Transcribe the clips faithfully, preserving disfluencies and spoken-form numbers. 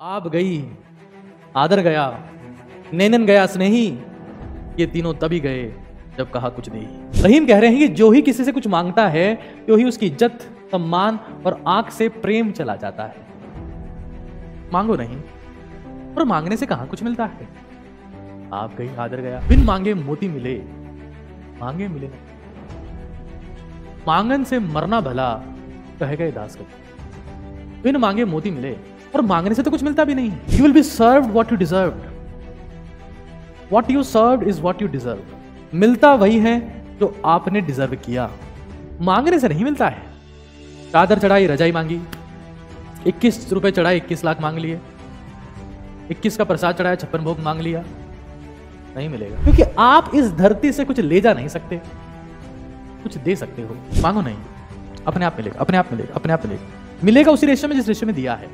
आप गई, आदर गया, नैनन गया स्नेही, ये तीनों तभी गए जब कहा कुछ नहीं। रहीम कह रहे हैं कि जो ही किसी से कुछ मांगता है तो ही उसकी इज्जत, सम्मान और आंख से प्रेम चला जाता है। मांगो नहीं, और मांगने से कहां कुछ मिलता है। आप गई, आदर गया, बिन मांगे मोती मिले, मांगे मिले नहीं। मांगन से मरना भला, कह गए दास कभी। बिन मांगे मोती मिले, और मांगने से तो कुछ मिलता भी नहीं है। You will be served what you deserve. What you served is what you deserve. मिलता वही है जो आपने डिजर्व किया, मांगने से नहीं मिलता है। चादर चढ़ाई, रजाई मांगी, इक्कीस रुपए चढ़ाए, इक्कीस लाख मांग लिए। इक्कीस का प्रसाद चढ़ाया, छप्पन भोग मांग लिया, नहीं मिलेगा। क्योंकि आप इस धरती से कुछ ले जा नहीं सकते, कुछ दे सकते हो। मांगो नहीं, अपने आप मिलेगा, अपने आप मिलेगा, अपने आप मिलेगा। मिलेगा उसी रेशे में जिस रेशे में दिया है।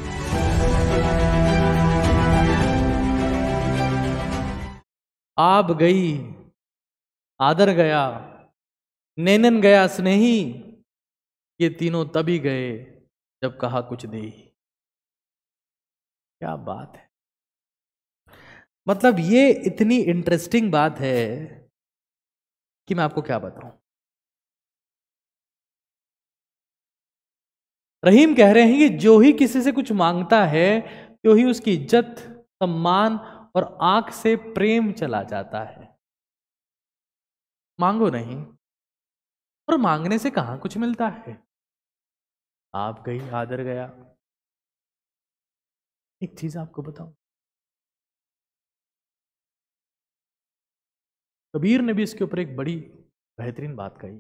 आप गई, आदर गया, नैनन गया स्नेही, ये तीनों तभी गए जब कहा कुछ दे। क्या बात है। मतलब ये इतनी इंटरेस्टिंग बात है कि मैं आपको क्या बताऊं। रहीम कह रहे हैं कि जो ही किसी से कुछ मांगता है तो ही उसकी इज्जत, सम्मान और आंख से प्रेम चला जाता है। मांगो नहीं, और मांगने से कहां कुछ मिलता है। आप गई, आदर गया। एक चीज आपको बताऊं, कबीर ने भी इसके ऊपर एक बड़ी बेहतरीन बात कही।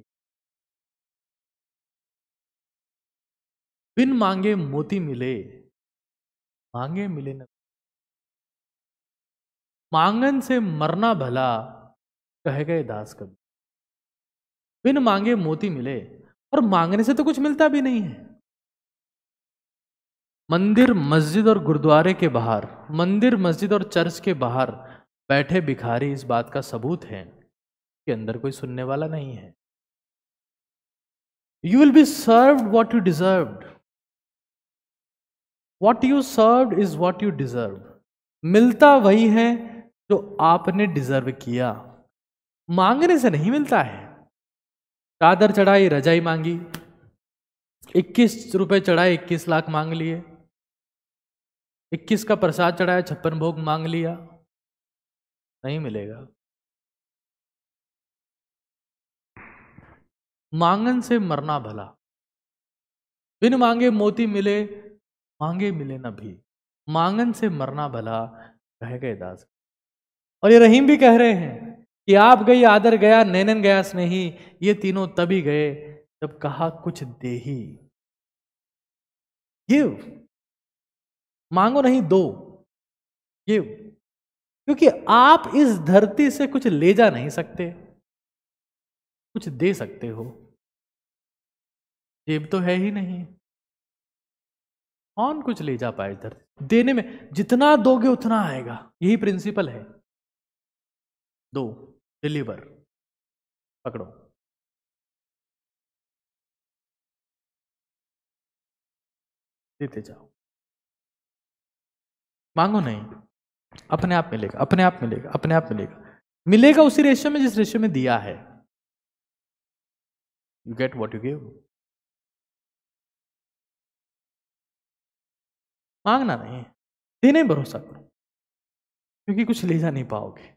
बिन मांगे मोती मिले, मांगे मिले न। मांगन से मरना भला, कह गए दास कभी। बिन मांगे मोती मिले, और मांगने से तो कुछ मिलता भी नहीं है। मंदिर, मस्जिद और गुरुद्वारे के बाहर, मंदिर, मस्जिद और चर्च के बाहर बैठे भिखारी इस बात का सबूत है कि अंदर कोई सुनने वाला नहीं है। You will be served what you deserved. What you served is what you deserve. मिलता वही है जो आपने डिजर्व किया, मांगने से नहीं मिलता है। चादर चढ़ाई, रजाई मांगी, इक्कीस रुपए चढ़ाए, इक्कीस लाख मांग लिए। इक्कीस का प्रसाद चढ़ाया, छप्पन भोग मांग लिया, नहीं मिलेगा। मांगन से मरना भला, बिन मांगे मोती मिले, मांगे मिले न भी। मांगन से मरना भला, कह गए दास। और ये रहीम भी कह रहे हैं कि आप गई, आदर गया, नैनन गया स्नेही, ये तीनों तभी गए जब कहा कुछ दे ही। गिव, मांगो नहीं, दो। गिव, क्योंकि आप इस धरती से कुछ ले जा नहीं सकते, कुछ दे सकते हो। जेब तो है ही नहीं, कौन कुछ ले जा पाए इधर। देने में जितना दोगे उतना आएगा, यही प्रिंसिपल है। दो, डिलीवर, पकड़ो। देते जाओ, मांगो नहीं, अपने आप मिलेगा, अपने आप मिलेगा, अपने आप मिलेगा। मिलेगा उसी रेशे में जिस रेशे में दिया है। You get what you give. मांगना नहीं, देने भरोसा करो, क्योंकि कुछ ले जा नहीं पाओगे।